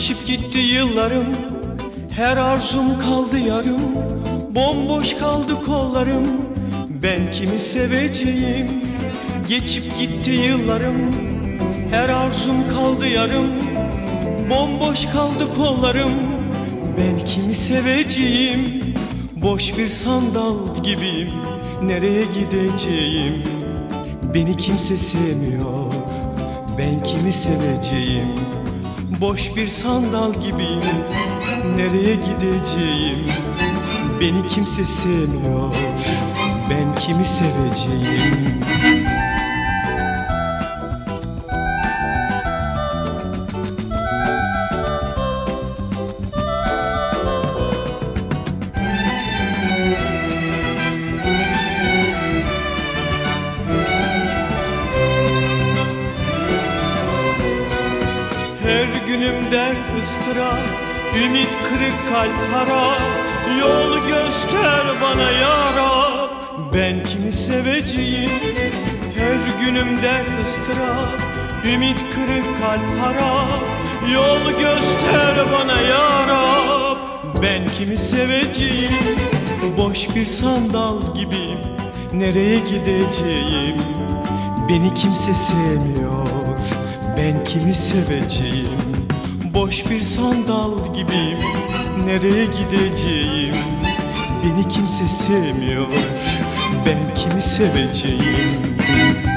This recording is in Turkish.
Geçip gitti yıllarım, her arzum kaldı yarım. Bomboş kaldı kollarım, ben kimi seveceğim? Geçip gitti yıllarım, her arzum kaldı yarım. Bomboş kaldı kollarım, ben kimi seveceğim? Boş bir sandal gibiyim, nereye gideceğim? Beni kimse sevmiyor, ben kimi seveceğim? Boş bir sandal gibiyim, nereye gideceğim? Beni kimse sevmiyor, ben kimi seveceğim? Her günüm dert ıstırap, ümit kırık kalp harap. Yol göster bana ya Rab, ben kimi seveceğim? Her günüm dert ıstırap, ümit kırık kalp harap. Yol göster bana ya Rab, ben kimi seveceğim? Boş bir sandal gibiyim, nereye gideceğim? Beni kimse sevmiyor, ben kimi seveceğim? Boş bir sandal gibiyim, nereye gideceğim? Beni kimse sevmiyor, ben kimi seveceğim?